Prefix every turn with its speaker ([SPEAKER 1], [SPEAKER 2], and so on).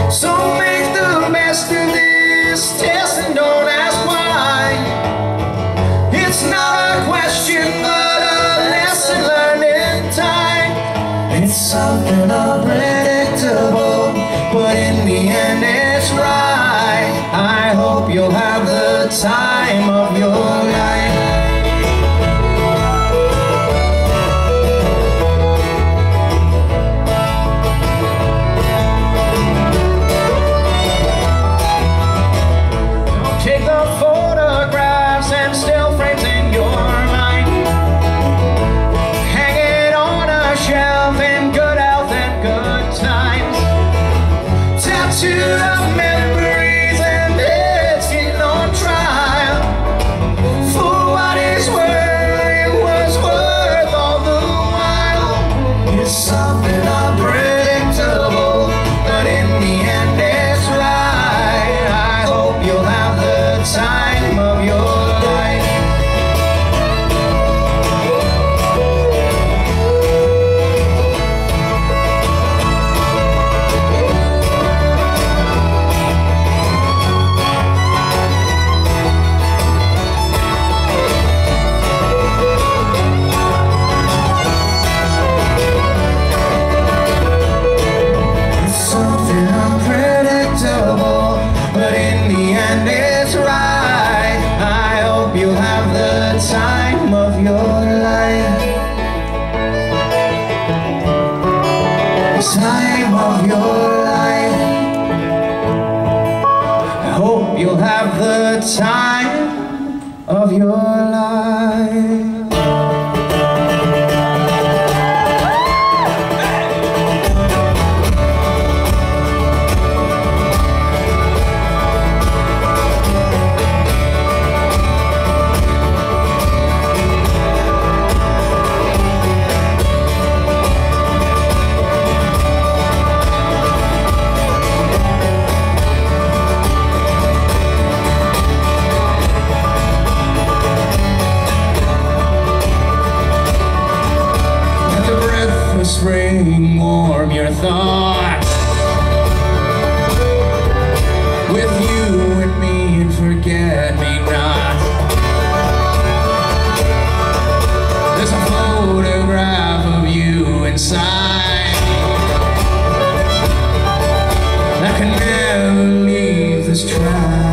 [SPEAKER 1] So make the best of this test and don't ask why. It's not a question but a lesson learned in time. It's something unpredictable, but in the end it's right. I hope you'll have the time of your life. Take the photographs and still frames in your mind. Hang it on a shelf in good health and good times. Tattoo the memories and it's in on trial. For what is worth, it was worth all the while. It's something unpredictable, but in the end it's right. I hope you'll have the time of your life. It's something unpredictable, but in the end it's right. I hope you'll have the time of your life. Time of your life. I hope you'll have the time of your life. Spring warm your thoughts with you and me and forget-me-not. There's a photograph of you inside that can never leave this track.